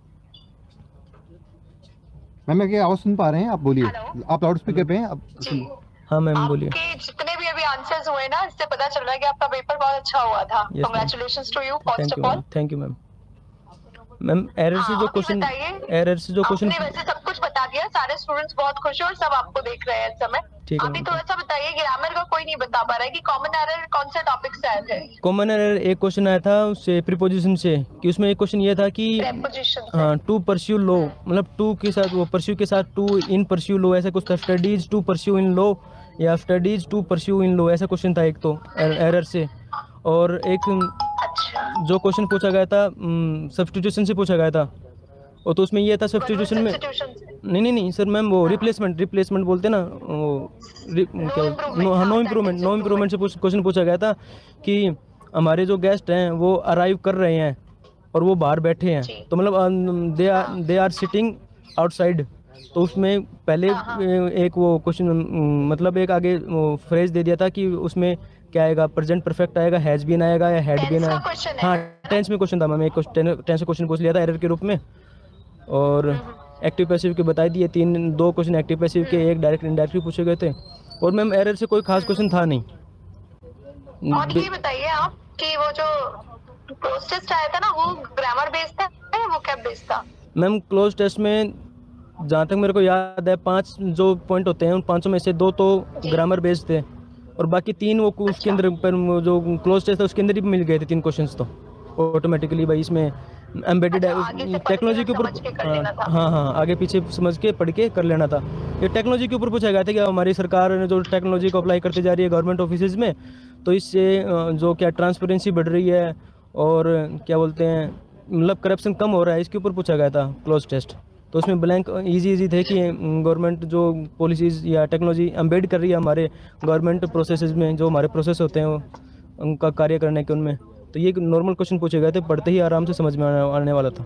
मैम मैं आवाज़ सुन पा रहे हैं? आप बोलिए, आप लाउड स्पीकर पे हैं आप सुन। हाँ मैम बोलिए। आपके जितने भी अभी आंसर्स हुए ना, इससे पता चल रहा है कि आपका पेपर बहुत अच्छा हुआ था। Yes, congratulations to you thank first you of all. Ma'am, thank you ma'am. Ma'am error से जो अभी क्वेश्चन बताइए। एरर से जो क्वेश्चन आपने वैसे सब कुछ बता दिया, सारे स्टूडेंट्स बहुत खुश हैं और सब आपको देख रहे हैं इस समय। ठीक है अभी मैम। थोड़ा सा बताइए, ग्रामर का कोई नहीं बता पा रहा है कि कॉमन एरर कौन से टॉपिक से आए थे? कॉमन एरर एक क्वेश्चन आया था उससे प्रीपोजिशन से, कि उसमें एक क्वेश्चन ये था कि प्रीपोजिशन से। हाँ टू परस्यू लो, मतलब टू के साथ वो परस्यू के साथ टू इन परस्यू लो, ऐसा कुछ था। Studies to pursue in law या studies to pursue in law, ऐसा क्वेश्चन था एक तो एरर से। और एक अच्छा, जो क्वेश्चन पूछा गया था सब्स्टिट्यूशन से पूछा गया था, और तो उसमें ये था सब्स्टिट्यूशन में Substitution से। नहीं नहीं नहीं सर मैम वो रिप्लेसमेंट रिप्लेसमेंट बोलते ना वो रि- क्या improvement, नो हाँ, no that improvement means no improvement से क्वेश्चन पूछा गया था कि हमारे जो गेस्ट हैं वो अराइव कर रहे हैं और वो बाहर बैठे हैं, जी। तो मतलब they are they are sitting outside. तो उसमें पहले एक वो क्वेश्चन मतलब एक आगे वो फ्रेज दे दिया था कि उसमें क्या आएगा, प्रेजेंट परफेक्ट आएगा, हैज बीन आएगा या हैड बीन Tense का आएगा। question है। हाँ टेंस में क्वेश्चन था मैम, एक टेंस से क्वेश्चन पूछ लिया था एरर के रूप में। और एक्टिव पैसिव के बता दिए तीन, दो क्वेश्चन एक्टिव पैसिव के, एक डायरेक्ट इनडायरेक्ट भी पूछे गए थे। और मैम एरर से कोई खास क्वेश्चन था नहीं। और ये बताइए आप कि वो जो क्लोज टेस्ट आया था ना, वो ग्रामर बेस्ड था या वो कैब बेस्ड था? मैम क्लोज टेस्ट में जहाँ तक मेरे को याद है पांच जो पॉइंट होते हैं उन पांचों में से दो तो ग्रामर बेस्ड थे और बाकी तीन वो उसके अंदर पर वो जो क्लोज टेस्ट था उसके अंदर ही मिल गए थे तीन क्वेश्चंस तो ऑटोमेटिकली भाई इसमें एम्बेडेड अच्छा, आगे से है पढ़ टेक्नोलॉजी के के ऊपर। समझ के कर लेना था। हाँ हाँ आगे पीछे समझ के पढ़ के कर लेना था। ये टेक्नोलॉजी के ऊपर पूछा गया था कि हमारी सरकार ने जो टेक्नोलॉजी को अप्लाई करती जा रही है गवर्नमेंट ऑफिस में, तो इससे अ, जो क्या ट्रांसपेरेंसी बढ़ रही है और क्या बोलते हैं मतलब करप्शन कम हो रहा है, इसके ऊपर पूछा गया था क्लोज टेस्ट। तो उसमें ब्लैंक इजी इजी थे कि गवर्नमेंट जो पॉलिसीज़ या टेक्नोलॉजी एम्बेड कर रही है हमारे गवर्नमेंट प्रोसेसेस में, जो हमारे प्रोसेस होते हैं वो उनका कार्य करने के उनमें। तो ये नॉर्मल क्वेश्चन पूछे गए थे, पढ़ते ही आराम से समझ में आने आने वाला था।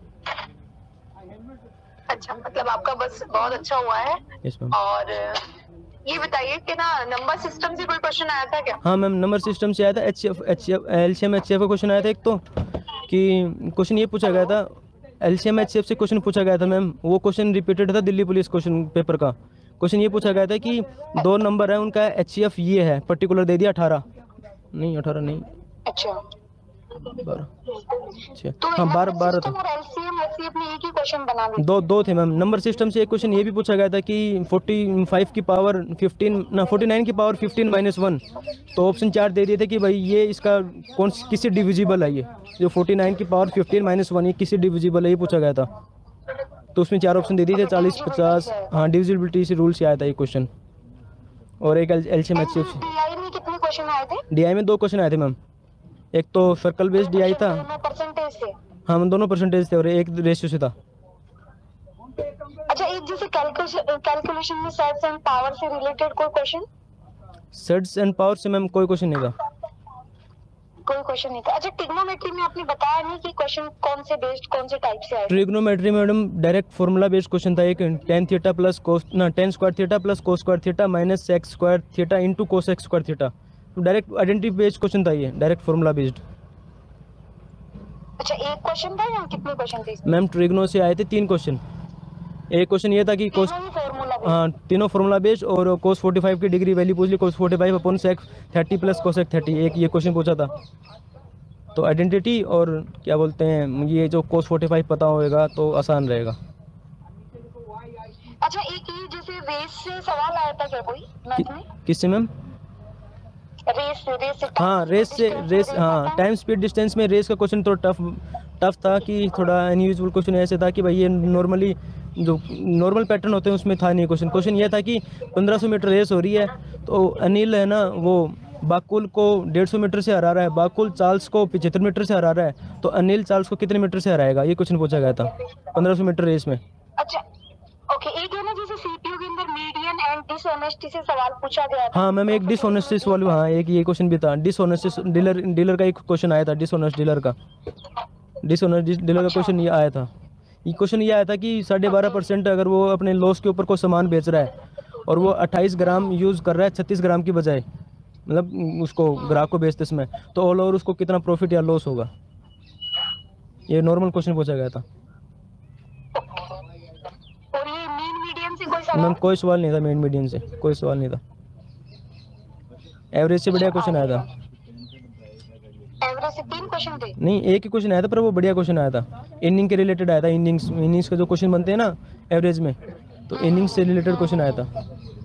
अच्छा, मतलब आपका बस बहुत अच्छा हुआ है। Yes ma'am. और ये बताइए कि ना नंबर सिस्टम से कोई क्वेश्चन आया था क्या? हाँ मैम नंबर सिस्टम से आया था, H F H L C M H C F का क्वेश्चन आया था एक तो, कि क्वेश्चन ये पूछा गया था L C M H C F से क्वेश्चन पूछा गया था मैम, वो क्वेश्चन रिपीटेड था दिल्ली पुलिस क्वेश्चन पेपर का। क्वेश्चन ये पूछा गया था कि दो नंबर है उनका एच सी एफ ये है, पर्टिकुलर दे दिया अठारह नहीं अठारह नहीं अच्छा, बारह अच्छा तो हाँ बारह बारह सिस्टम था। और एलसीएम एचसीएफ में एक ही क्वेश्चन बना दिया। दो दो थे मैम। नंबर सिस्टम से एक क्वेश्चन ये भी पूछा गया था कि पैंतालीस की पावर फिफ्टीन ना उनचास की पावर फिफ्टीन माइनस वन, तो ऑप्शन चार दे दिए थे कि भाई ये इसका कौन किसी डिविजिबल है, ये जो उनचास की पावर फिफ्टीन माइनस वन ये किसी डिविजिबल है, ये पूछा गया था। तो उसमें चार ऑप्शन दे दिए थे, चालीस पचास। हाँ डिविजिबिलिटी से रूल से आया था ये क्वेश्चन। और एक L C M H C F से डीआई में कितने क्वेश्चन आए थे? डी आई में दो क्वेश्चन आए थे मैम, एक तो सर्कल बेस्ड डी आई था। दोनों परसेंटेज से? हाँ मैम दोनों परसेंटेज थे और एक रेशियो से था। अच्छा, एक जैसे कैलकुलेशन कैलकुलेशन में सेट्स एंड पावर से रिलेटेड कोई क्वेश्चन? सेट्स एंड पावर से मैम कोई क्वेश्चन नहीं था। कोई क्वेश्चन नहीं था। अच्छा, ट्रिग्नोमेट्री में आपने बताया नहीं कि क्वेश्चन कौन से बेस्ड कौन से टाइप से आए? ट्रिग्नोमेट्री में madam direct formula based question था, एक टेन थीटा प्लस कोस ना tan square theta plus cos square theta minus sec square theta into cos x square theta. तो डायरेक्ट आइडेंटिटी बेस्ड क्वेश्चन था ये, direct formula based. अच्छा, एक question था या कितने क्वेश्चन थे इसमें? मैम ट्रिग्नो से आए थे तीन क्वेश्चन। एक क्वेश्चन ये था कि कोस तीनों ही फॉर्मूला हाँ तीनों फॉर्मूला बेस्ड, और कोस फोर्टी फाइव की डिग्री वैल्यू पूछ ली, cos forty five upon sec thirty plus cosec thirty, एक ये क्वेश्चन पूछा था। तो आइडेंटिटी और क्या बोलते हैं ये जो कोस फोर्टी फाइव पता होएगा तो आसान रहेगा। अच्छा, एक ये जैसे रेस से सवाल आया था क्या कोई मैथ में? किससे मैम? रेस से रेस से हाँ रेस से रेस हाँ टाइम स्पीड डिस्टेंस में रेस का क्वेश्चन तो टफ टफ था, कि थोड़ा अनयूजुअल क्वेश्चन ऐसे था कि भाई ये नॉर्मली जो नॉर्मल पैटर्न होते हैं उसमें था नहीं क्वेश्चन। क्वेश्चन ये था कि पंद्रह सौ मीटर रेस हो रही है, तो अनिल है ना वो बाकुल को डेढ़ सौ मीटर से हरा रहा है, बाकुल चार्ल्स को पचहत्तर मीटर से हरा रहा है, तो अनिल चार्ल्स को कितने मीटर से हराएगा, ये क्वेश्चन पूछा गया था पंद्रह सौ मीटर रेस में। अच्छा, ओके, एक है ना जैसे सीपीयू के अंदर मीडियन एंड डिसऑनेस्टी से सवाल पूछा गया था। हाँ मैम एक डिसऑनेस्टी वाली, हाँ एक ये क्वेश्चन भी था डिसऑनेस्टी डीलर डीलर का एक क्वेश्चन आया था, डिसऑनेस्ट डीलर का डिसऑनेस्ट डीलर का क्वेश्चन ये आया था। ये क्वेश्चन ये आया था कि साढ़े बारह परसेंट अगर वो अपने लॉस के ऊपर कोई सामान बेच रहा है और वो अट्ठाईस ग्राम यूज़ कर रहा है छत्तीस ग्राम की बजाय, मतलब उसको ग्राहक को बेचते समय, तो ऑल ओवर उसको कितना प्रॉफिट या लॉस होगा, ये नॉर्मल क्वेश्चन पूछा गया था। और ये मीन मीडियन से कोई मैम सवाल? कोई सवाल नहीं था, मेन मीडियम से कोई सवाल नहीं था। एवरेज से बढ़िया क्वेश्चन आया था। एवरेज से तीन क्वेश्चन थे? नहीं एक ही क्वेश्चन आया था, पर वो बढ़िया क्वेश्चन आया था, इनिंग के रिलेटेड आया था। इनिंग्स इनिंग्स का जो क्वेश्चन बनते हैं ना एवरेज में, तो इनिंग्स से रिलेटेड क्वेश्चन आया था।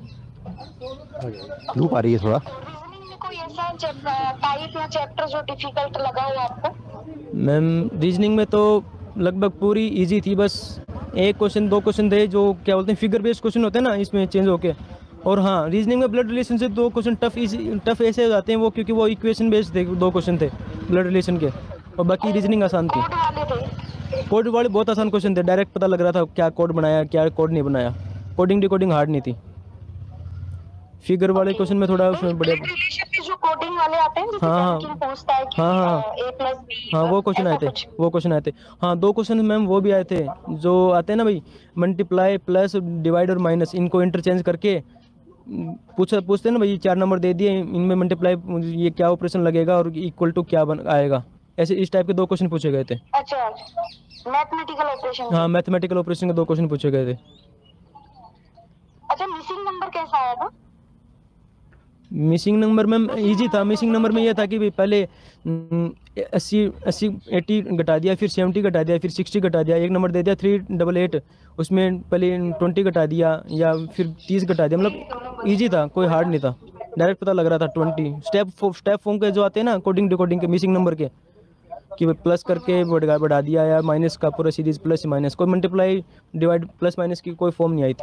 धूप आ रही है थोड़ा। रीजनिंग में कोई ऐसा टाइप या चैप्टर जो डिफिकल्ट लगा हो आपको? मैम रीजनिंग में तो लगभग पूरी इजी थी, बस एक क्वेश्चन दो क्वेश्चन थे जो क्या बोलते हैं फिगर बेस्ड क्वेश्चन होते हैं ना, इसमें चेंज होके। और हाँ रीजनिंग में ब्लड रिलेशन से दो क्वेश्चन टफ इजी टफ ऐसे हो जाते हैं वो, क्योंकि वो इक्वेशन बेस्ड थे, दो क्वेश्चन थे ब्लड रिलेशन के, और बाकी रीजनिंग आसान थी। कोड वाले थे? कोड वाले बहुत आसान क्वेश्चन थे, डायरेक्ट पता लग रहा था क्या कोड बनाया क्या कोड नहीं बनाया, कोडिंग डिकोडिंग हार्ड नहीं थी। फिगर वाले क्वेश्चन में थोड़ा उसमें बढ़िया। ब्लड रिलेशन के जो कोडिंग वाले आते हैं, जैसे हाँ, हाँ। रैंकिंग पूछता है कि हाँ, हाँ। ए प्लस बी, हाँ वो क्वेश्चन आए थे, वो क्वेश्चन आए थे। हाँ दो क्वेश्चन मैम वो भी आए थे जो आते हैं ना भाई, मल्टीप्लाई प्लस डिवाइड और माइनस, इनको इंटरचेंज करके पूछा पूछते हैं ना भाई, चार नंबर दे दिए इनमें मल्टीप्लाई ये क्या ऑपरेशन लगेगा और इक्वल टू क्या बन आएगा, ऐसे इस टाइप के दो क्वेश्चन पूछे गए थे। अच्छा, मैथमेटिकल ऑपरेशन। हाँ मैथमेटिकल ऑपरेशन के दो क्वेश्चन पूछे गए थे। अच्छा, मिसिंग नंबर कैसा आया था? मिसिंग नंबर मैम इजी था। मिसिंग नंबर में ये था कि भाई पहले अस्सी अस्सी एट्टी घटा दिया, फिर सेवेंटी घटा दिया, फिर सिक्सटी घटा दिया, एक नंबर दे दिया थ्री डबल एट, उसमें पहले ट्वेंटी घटा दिया या फिर तीस घटा दिया। मतलब इजी था, कोई हार्ड नहीं था, डायरेक्ट पता लग रहा था। ट्वेंटी स्टेप स्टेप फॉर्म के जो आते हैं ना कोडिंग डिकोडिंग के मिसिंग नंबर के, कि भाई प्लस करके बढ़ा बढ़ा दिया या माइनस का पूरा सीरीज प्लस माइनस, कोई मल्टीप्लाई डिवाइड प्लस माइनस की कोई फॉर्म नहीं आई थी।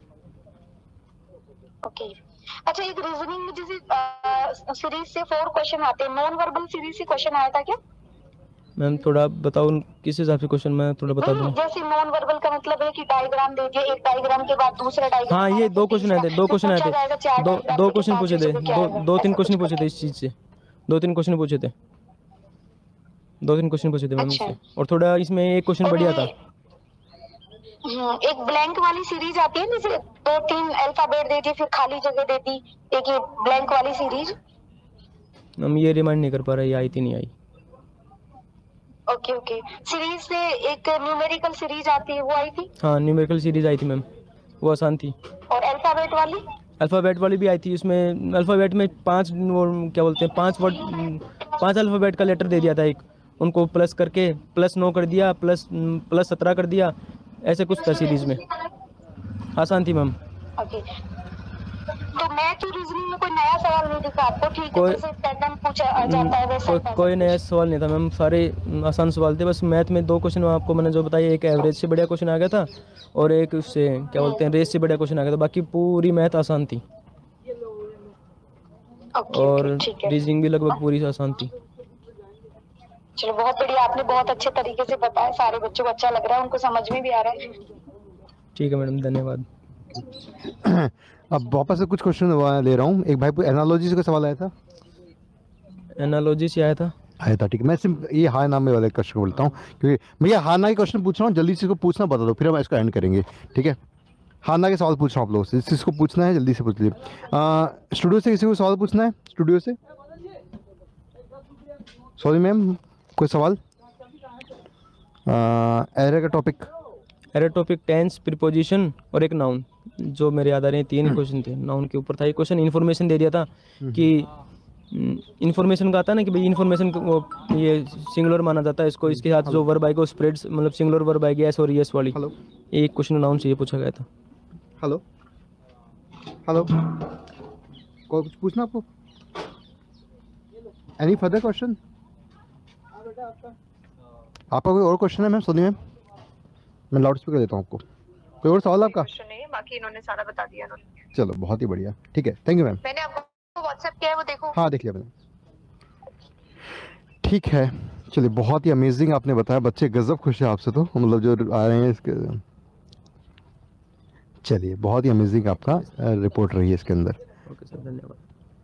ओके अच्छा, एक रीजनिंग में जैसे सीरीज से फोर क्वेश्चन आते हैं, नॉन वर्बल सीरीज से क्वेश्चन आया था क्या? मैम थोड़ा बताओ किस हिसाब से क्वेश्चन, मैं थोड़ा बता दूँ। जैसे नॉन वर्बल का मतलब है कि डायग्राम दे दिया, एक डायग्राम के बाद दूसरा डायग्राम। हाँ ये दो क्वेश्चन आए थे, दो क्वेश्चन आए थे, दो दो क्वेश्चन पूछे थे, दो दो तीन क्वेश्चन पूछे थे इस चीज़ से, दो तीन क्वेश्चन पूछे थे, दो तीन क्वेश्चन पूछे थे मैम इससे। और थोड़ा इसमें एक क्वेश्चन बढ़िया था। एक ब्लैंक वाली सीरीज आती है जैसे दो तीन अल्फाबेट दे दी फिर खाली जगह दे दी, एक ये ब्लैंक वाली सीरीज। हम ये रिमाइंड नहीं कर पा रहे, ये आई थी नहीं आई। ओके ओके, सीरीज से एक न्यूमेरिकल सीरीज आती है, वो आई थी? हाँ न्यूमेरिकल सीरीज आई थी मैम, वो आसान थी। और अल्फाबेट वाली? अल्फ़ाबेट वाली भी आई थी, उसमें अल्फ़ाबेट में पांच वो क्या बोलते हैं पांच वर्ड, पांच अल्फ़ाबेट का लेटर दे दिया था एक, उनको प्लस करके प्लस नौ कर दिया, प्लस प्लस सत्रह कर दिया, ऐसे कुछ था सीरीज में, आसान थी मैम। ओके तो मैथ और रीजनिंग में कोई नया सवाल नहीं दिखा आपको? ठीक है, जैसे पैटर्न पूछा जाता है वैसा कोई कोई नया सवाल नहीं था मैम, सारे आसान सवाल थे। बस मैथ में दो क्वेश्चन आपको मैंने जो बताया, एक एवरेज से बढ़िया क्वेश्चन आ गया था और एक उससे क्या बोलते हैं रेस से बढ़िया क्वेश्चन आ गया था, बाकी पूरी मैथ आसान थी। और रीजनिंग भी लगभग पूरी आसान थी। चलो बहुत बढ़िया, आपने बहुत अच्छे तरीके से बताया, सारे बच्चों को अच्छा लग रहा है, उनको समझ में भी आ रहा है। ठीक है मैडम, धन्यवाद। अब वापस से कुछ क्वेश्चन ले रहा हूँ। एक भाई को एनालॉजी से कोई सवाल आया था? एनालॉजी से आया था आया था ठीक है। मैं सिर्फ ये हाँ नाम में वाले क्वेश्चन को बोलता हूँ, क्योंकि भैया हाँ ना के क्वेश्चन पूछ रहा हूँ, जल्दी से इसको पूछना बता दो, फिर हम इसको एंड करेंगे। ठीक है, हाँ ना के सवाल पूछ रहा हूँ आप लोगों से, जिसको पूछना है जल्दी से पूछ लीजिए। स्टूडियो से किसी को सवाल पूछना है? स्टूडियो से सॉरी मैम, कोई सवाल? एरर का topic, error topic tense, preposition और एक नाउन, जो मेरे याद आ रहे हैं तीन ही क्वेश्चन थे। नाउन के ऊपर था एक क्वेश्चन, इन्फॉर्मेशन दे दिया था कि इन्फॉर्मेशन का आता है ना कि भाई इन्फॉर्मेशन वो ये सिंगुलर माना जाता है इसको, इसके साथ जो वर्ब आएगा स्प्रेड्स, मतलब सिंगुलर वर्ब आएगी एस और यस वाली। हेलो, एक क्वेश्चन नाउन से ये पूछा गया था। हेलो हेलो, कोई कुछ पूछना आपको? Any further question? आपका कोई और क्वेश्चन है मैम? सोनी मैम, मैं लाउड स्पीकर देता हूँ आपको। कोई और सवाल आपका? नहीं, बाकी इन्होंने सारा बता दिया इन्होंने। चलो बहुत ही बढ़िया, ठीक है, थैंक यू मैम। मैंने आपको व्हाट्सएप किया है, वो देखो। हाँ देख लिया मैंने, ठीक है। चलिए बहुत ही अमेजिंग आपने बताया, बच्चे गजब खुश है आपसे, तो मतलब जो आ रहे हैं इसके। चलिए बहुत ही अमेजिंग आपका रिपोर्ट रही है इसके अंदर। ओके सर, धन्यवाद।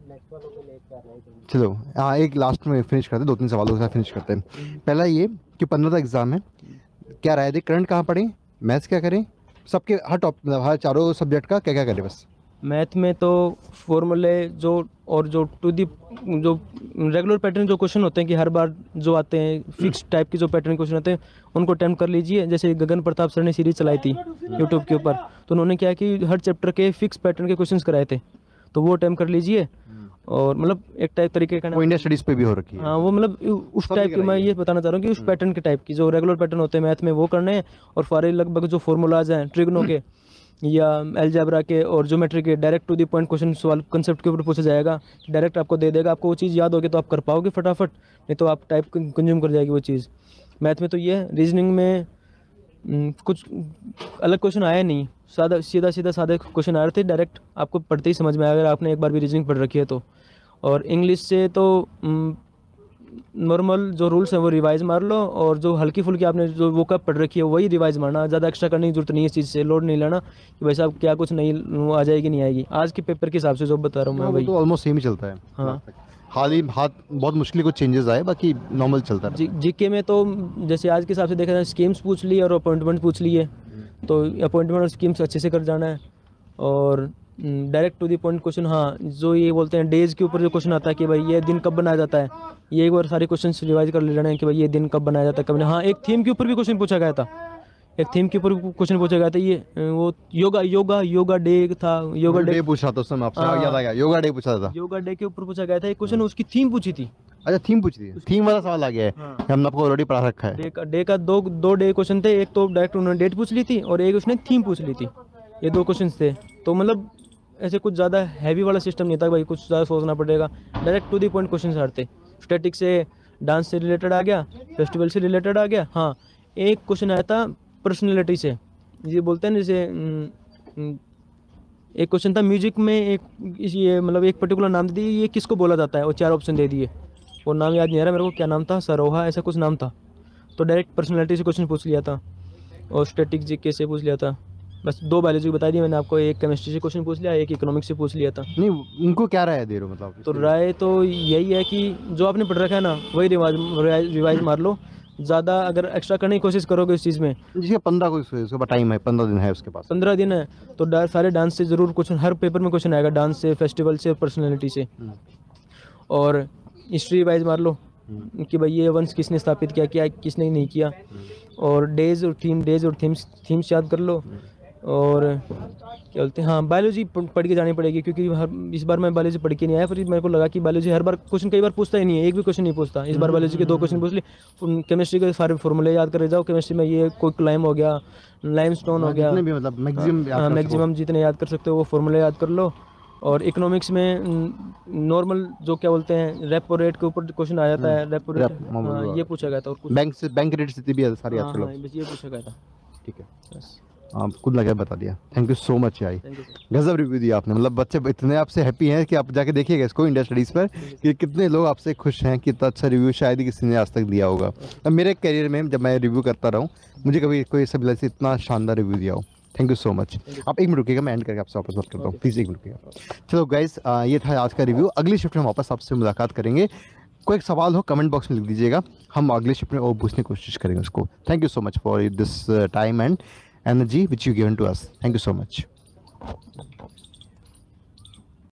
चलो हाँ, एक लास्ट में फिनिश करते हैं, दो तीन सवालों के साथ फिनिश करते हैं। पहला ये कि पंद्रह का एग्जाम है, क्या राय दे, करंट कहाँ पढ़ें, मैथ्स क्या करें, सबके हर टॉप मतलब हर चारों सब्जेक्ट का क्या क्या करें? बस मैथ में तो फॉर्मूले जो और जो टू दी जो रेगुलर पैटर्न जो क्वेश्चन होते हैं कि हर बार जो आते हैं फिक्स टाइप के जो पैटर्न क्वेश्चन होते हैं उनको अटेम्प्ट कर लीजिए। जैसे गगन प्रताप सर ने सीरीज चलाई थी यूट्यूब के ऊपर, तो उन्होंने क्या कि हर चैप्टर के फिक्स पैटर्न के क्वेश्चंस कराए थे, तो वो अटेम्प्ट कर लीजिए। और मतलब एक टाइप तरीके का वो इंडिया स्टडीज पे भी हो रखी है। हाँ, वो मतलब उस टाइप के, मैं ये बताना चाह रहा हूँ कि उस पैटर्न के टाइप की जो रेगुलर पैटर्न होते हैं मैथ में वो करने हैं। और सारे लगभग जो फॉर्मूलाज हैं ट्रिग्नो के या अलजेब्रा के और ज्योमेट्री के, direct to the point question सवाल कंसेप्ट के ऊपर पूछा जाएगा, डायरेक्ट आपको दे देगा। आपको वो चीज़ याद होगी तो आप कर पाओगे फटाफट, नहीं तो आप टाइप कंज्यूम कर जाएगी वो चीज़। मैथ में तो ये है। रीजनिंग में न, कुछ अलग क्वेश्चन आया नहीं, सादा सीधा सीधा सादे क्वेश्चन आ रहे थे, डायरेक्ट आपको पढ़ते ही समझ में आया अगर आपने एक बार भी रीजनिंग पढ़ रखी है तो। और इंग्लिश से तो नॉर्मल जो रूल्स हैं वो रिवाइज मार लो, और जो हल्की फुल्की आपने जो वो कब पढ़ रखी है वही रिवाइज मारना, ज़्यादा एक्स्ट्रा करने की जरूरत नहीं है। इस चीज़ से लोड नहीं लेना कि भाई साहब क्या कुछ नहीं आ जाएगी नहीं आएगी। आज के पेपर के हिसाब से जो बता रहा हूँ मैं भाई, तो ऑलमोस्ट सेम ही चलता है। हाँ, हाल ही हाथ बहुत मुश्किल कुछ चेंजेस आए, बाकी नॉर्मल चलता है। जीके में तो जैसे आज के हिसाब से देखा जाए स्कीम्स पूछ ली और अपॉइंटमेंट पूछ लिए, तो अपॉइंटमेंट और स्कीम्स अच्छे से कर जाना है। और direct to the point question, हाँ जो ये बोलते हैं डेज के ऊपर जो क्वेश्चन आता है कि भाई ये दिन कब बनाया जाता है, ये एक बार सारे क्वेश्चन रिवाइज कर ले रहे हैं कि भाई ये दिन कब बनाया जाता है कब नहीं। हाँ, एक थीम के ऊपर भी क्वेश्चन पूछा गया था एक थीम के ऊपर क्वेश्चन पूछा गया था, ये अ, वो योगा योगा योगा डे था, योगा डे डे पूछ रहा था उस समय आपसे, हाँ। याद आ गया, योगा डे पूछा था। योगा डे के ऊपर पूछा गया था एक क्वेश्चन, उसकी थीम पूछी थी। अच्छा थीम पूछ रही है, थीम वाला सवाल आ गया है, हाँ। हमने आपको ऑलरेडी पढ़ा रखा है। डे का डे का दो दो डे क्वेश्चन थे, एक तो डायरेक्ट उन्होंने डेट पूछ ली थी और एक उसने थीम पूछ ली थी, ये दो क्वेश्चन थे। तो मतलब ऐसे कुछ ज़्यादा हैवी वाला सिस्टम नहीं था भाई, कुछ ज़्यादा सोचना पड़ेगा, direct to the point question आते। स्टैटिक से, डांस से रिलेटेड आ गया, फेस्टिवल से रिलेटेड आ गया। हाँ, एक क्वेश्चन आया था पर्सनैलिटी से, ये बोलते हैं ना जैसे अम, अम, एक क्वेश्चन था म्यूजिक में, एक इस- ये मतलब एक पर्टिकुलर नाम दे दिए, ये किसको बोला जाता है, और चार ऑप्शन दे दिए, वो नाम याद नहीं आ रहा मेरे को, क्या नाम था, सरोहा ऐसा कुछ नाम था। तो डायरेक्ट पर्सनैलिटी से क्वेश्चन पूछ लिया था, और स्टैटिक जीके से पूछ लिया था। बस दो बायोलॉजी बता दी मैंने आपको, एक केमिस्ट्री से क्वेश्चन पूछ लिया, एक इकोनॉमिक्स से पूछ लिया था। नहीं उनको क्या राय दे रहे हो मतलब? तो राय तो यही है कि जो आपने पढ़ रखा है ना वही रिवाज रिवाइज मार लो, ज़्यादा अगर एक्स्ट्रा करने की कोशिश करोगे इस चीज़ में। जिसके पंद्रह को उसके पास टाइम है, पंद्रह दिन है उसके पास। पंद्रह दिन है तो डा- सारे डांस से ज़रूर क्वेश्चन, हर पेपर में क्वेश्चन आएगा, डांस से, फेस्टिवल से, पर्सनैलिटी से। हम्म। और हिस्ट्री वाइज मार लो हम्म। कि भाई ये वंश किसने स्थापित किया, क्या किसने नहीं किया। और डेज और थीम, डेज और थीम्स थीम्स याद कर लो। और क्या बोलते हैं, हाँ बायोलॉजी पढ़ के जानी पड़ेगी, क्योंकि हर इस बार मैं बायोलॉजी पढ़ के नहीं आया, फिर मेरे को लगा कि बायोलॉजी हर बार क्वेश्चन कई बार पूछता ही नहीं है, एक भी क्वेश्चन नहीं पूछता। इस बार बायोलॉजी के दो क्वेश्चन पूछ लिए। केमिस्ट्री के सारे फॉर्मूले याद करे जाओ, केमिस्ट्री में ये कोई क्लाइम हो गया, लाइमस्टोन हो गया, जितने भी मतलब मैक्सिमम हाँ मैक्सिमम जितने याद कर सकते हो वो फॉर्मूले याद कर लो। और इकोनॉमिक्स में नॉर्मल जो क्या बोलते हैं रेपो रेट के ऊपर क्वेश्चन आ जाता है, रेपो रेट, रेप- हाँ ये पूछा गया था। और कुछ बैंक से, बैंक रेट से भी सारी हाँ याद कर लो। हाँ बस ये पूछा गया था। ठीक है, बस आप खुद लगा बता दिया। थैंक यू सो मच यार, थैंक यू सर। गजब रिव्यू दिया आपने। मतलब बच्चे इतने आपसे हैप्पी हैं कि आप जाके देखिएगा इसको इंडिया स्टडीज़ पर कि कितने लोग आपसे खुश हैं कि इतना अच्छा रिव्यू शायद ही किसी ने आज तक दिया होगा। अब मेरे करियर में जब मैं रिव्यू करता रहूँ, मुझे कभी कोई सब से इतना शानदार रिव्यू दिया हो। Thank you so much. आप एक मिनट रुकिएगा, मैं एंड करके आपसे वापस बात करता हूँ, प्लीज़ एक मिनट रुकिएगा। चलो गाइस, ये था आज का रिव्यू। अगली शिफ्ट में वापस आपसे मुलाकात करेंगे। कोई सवाल हो कमेंट बॉक्स में लिख दीजिएगा, हम अगले शिफ्ट में और पूछने की कोशिश करेंगे उसको। Thank you so much for this time and energy which you given to us. Thank you so much.